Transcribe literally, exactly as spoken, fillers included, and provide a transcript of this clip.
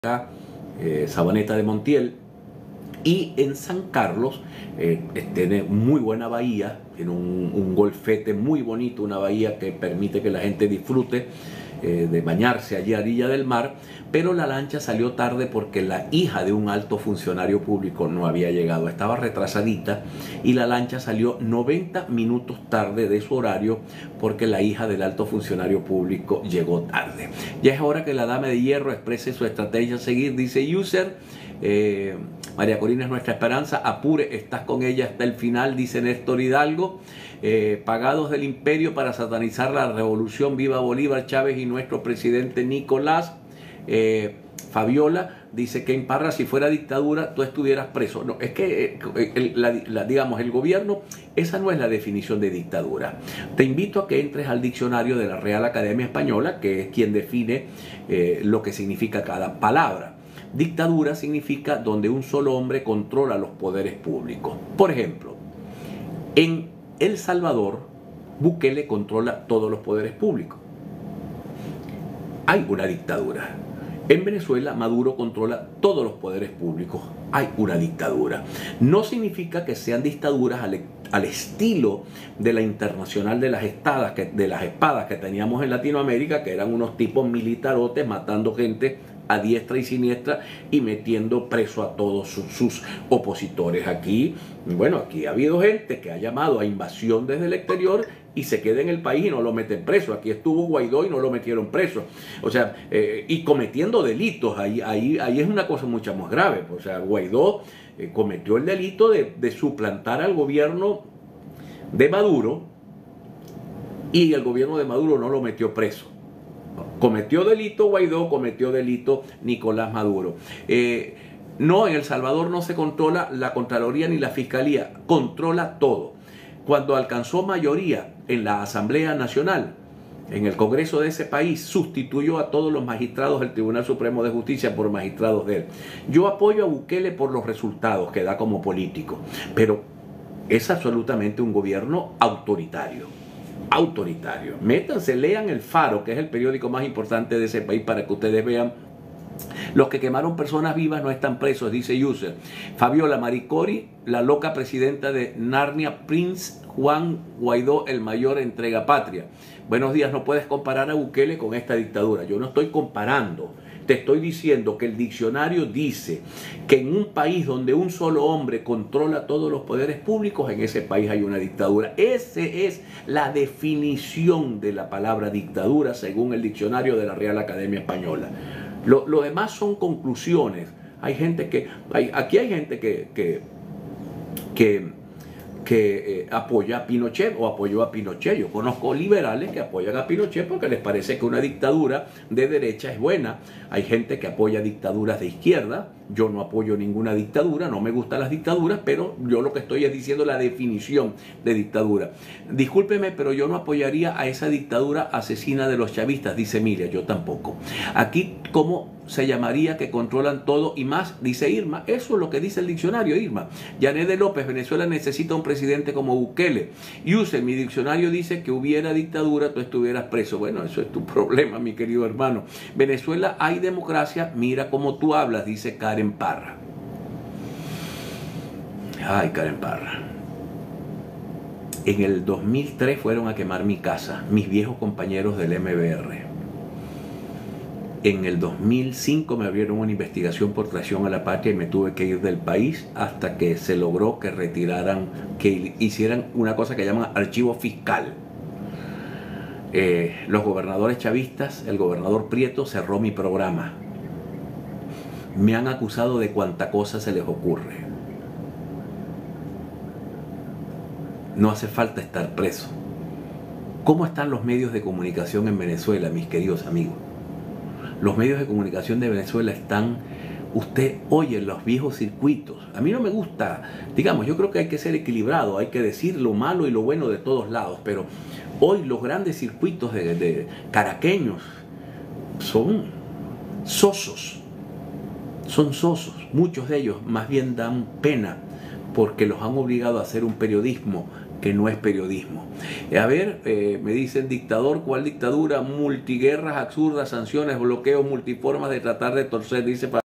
eh, Sabaneta de Montiel, y en San Carlos eh, tiene muy buena bahía, tiene un, un golfete muy bonito, una bahía que permite que la gente disfrute eh, de bañarse allí a orilla del mar, pero la lancha salió tarde porque la hija de un alto funcionario público no había llegado, estaba retrasadita, y la lancha salió noventa minutos tarde de su horario porque la hija del alto funcionario público llegó tarde. Ya es hora que la dama de hierro exprese su estrategia a seguir, dice User. Eh, María Corina es nuestra esperanza, apure, estás con ella hasta el final, dice Néstor Hidalgo. Eh, pagados del imperio para satanizar la revolución, viva Bolívar, Chávez y nuestro presidente Nicolás. eh, Fabiola dice que en Parra, si fuera dictadura, tú estuvieras preso. No, es que eh, el, la, la, digamos, el gobierno, esa no es la definición de dictadura. Te invito a que entres al diccionario de la Real Academia Española, que es quien define eh, lo que significa cada palabra. Dictadura significa donde un solo hombre controla los poderes públicos. Por ejemplo, en El Salvador, Bukele controla todos los poderes públicos. Hay una dictadura. En Venezuela, Maduro controla todos los poderes públicos. Hay una dictadura. No significa que sean dictaduras al, al estilo de la internacional de las, estadas, que, de las espadas que teníamos en Latinoamérica, que eran unos tipos militarotes matando gente a diestra y siniestra y metiendo preso a todos sus, sus opositores. Aquí, bueno, aquí ha habido gente que ha llamado a invasión desde el exterior y se queda en el país y no lo meten preso. Aquí estuvo Guaidó y no lo metieron preso. O sea, eh, y cometiendo delitos. Ahí, ahí, ahí es una cosa mucho más grave. O sea, Guaidó eh, cometió el delito de, de suplantar al gobierno de Maduro y el gobierno de Maduro no lo metió preso. Cometió delito Guaidó, cometió delito Nicolás Maduro. Eh, no, en El Salvador no se controla la Contraloría ni la Fiscalía, controla todo. Cuando alcanzó mayoría en la Asamblea Nacional, en el Congreso de ese país, sustituyó a todos los magistrados del Tribunal Supremo de Justicia por magistrados de él. Yo apoyo a Bukele por los resultados que da como político, pero es absolutamente un gobierno autoritario. Autoritario. Métanse, lean El Faro, que es el periódico más importante de ese país, para que ustedes vean. Los que quemaron personas vivas no están presos, dice User. Fabiola Maricori, la loca presidenta de Narnia, Prince Juan Guaidó, el mayor entrega patria. Buenos días, no puedes comparar a Bukele con esta dictadura. Yo no estoy comparando. Te estoy diciendo que el diccionario dice que en un país donde un solo hombre controla todos los poderes públicos, en ese país hay una dictadura. Esa es la definición de la palabra dictadura según el diccionario de la Real Academia Española. Lo, lo demás son conclusiones. Hay gente que, hay, aquí hay gente que, que, que que eh, apoya a Pinochet o apoyó a Pinochet. Yo conozco liberales que apoyan a Pinochet porque les parece que una dictadura de derecha es buena. Hay gente que apoya dictaduras de izquierda. Yo no apoyo ninguna dictadura, no me gustan las dictaduras, pero yo lo que estoy es diciendo la definición de dictadura. Discúlpeme, pero yo no apoyaría a esa dictadura asesina de los chavistas, dice Emilia, yo tampoco. Aquí, ¿cómo se llamaría que controlan todo y más? Dice Irma. Eso es lo que dice el diccionario, Irma. Yané de López, Venezuela necesita un presidente como Bukele. Use, mi diccionario dice que hubiera dictadura, tú estuvieras preso. Bueno, eso es tu problema, mi querido hermano. Venezuela hay democracia, mira cómo tú hablas, dice Karen Parra. Ay, Karen Parra. En el dos mil tres fueron a quemar mi casa, mis viejos compañeros del M B R. En el dos mil cinco me abrieron una investigación por traición a la patria y me tuve que ir del país hasta que se logró que retiraran, que hicieran una cosa que llaman archivo fiscal. Eh, los gobernadores chavistas, el gobernador Prieto cerró mi programa. Me han acusado de cuanta cosa se les ocurre. No hace falta estar preso. ¿Cómo están los medios de comunicación en Venezuela, mis queridos amigos? Los medios de comunicación de Venezuela están, usted oye los viejos circuitos. A mí no me gusta, digamos, yo creo que hay que ser equilibrado, hay que decir lo malo y lo bueno de todos lados, pero hoy los grandes circuitos de, de caraqueños son sosos. Son sosos, muchos de ellos más bien dan pena porque los han obligado a hacer un periodismo que no es periodismo. A ver, eh, me dicen dictador, ¿cuál dictadura? Multiguerras absurdas, sanciones, bloqueos, multiformas de tratar de torcer, dice